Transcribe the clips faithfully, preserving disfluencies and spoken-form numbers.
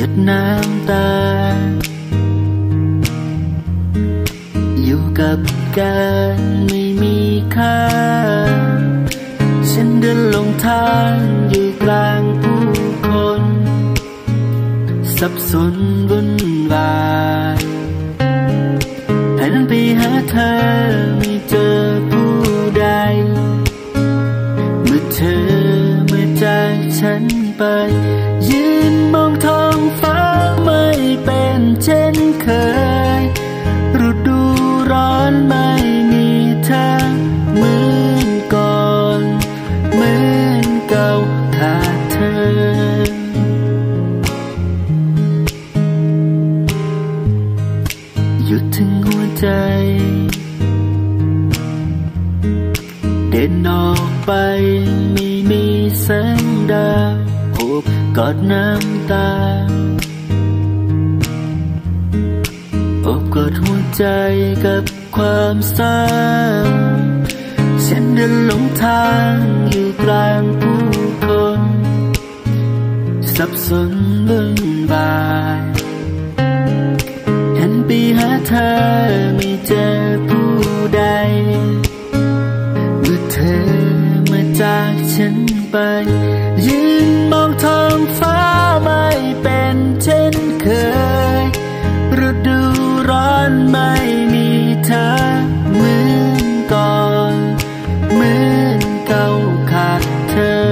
ดน้ำตาอยู่กับการไม่มีค่าฉันเดินลงทางอยู่กลางผู้คนสับสนวุ่นวายหันไปหาเธอไม่เจอผู้ใดเมื่อเธอเมื่อจากฉันไปยืนมองท้องฟ้าไม่เป็นเช่นเคยฤดูร้อนไม่มีเธอเหมือนก่อนเหมือนเก่าขาดเธอหยุดถึงหัวใจเดินออกไปไม่มีแสงดาวโอบกอดน้ำตาโอบกอดหัวใจกับความเศร้าฉันเดินหลงทางอยู่กลางผู้คนสับสนวุ่นวายหันไปหาเธอไม่เจอผู้ใดเมื่อเธอมาจากฉันไปยืนมองท้องฟ้าไม่เป็นเช่นเคยฤดูร้อนไม่มีเธอเหมือนก่อนเหมือนเก่าขาดเธอ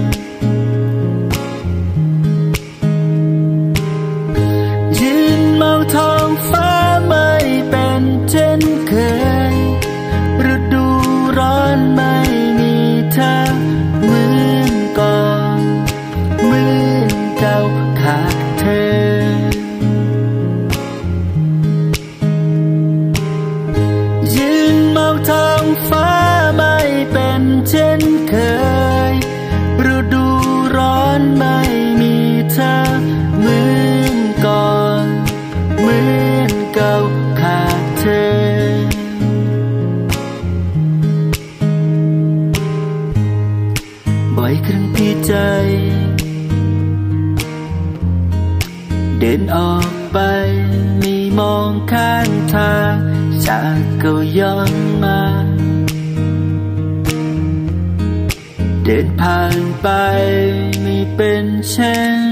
ยืนมองท้องฟ้าไม่เป็นเช่นเคยฤดูร้อนไม่มีเธอเหมือนก่อนเหมือนเก่าขาดเธอยืนมองท้องฟ้าไม่เป็นเช่นเคยฤดูร้อนไม่มีเธอเหมือนก่อนเหมือนเก่าขาดเธอบ่อยครั้งที่ใจเดินออกไปไม่มองข้างทางจากเก่าย้อนมาเดินผ่านไปไม่เป็นเช่น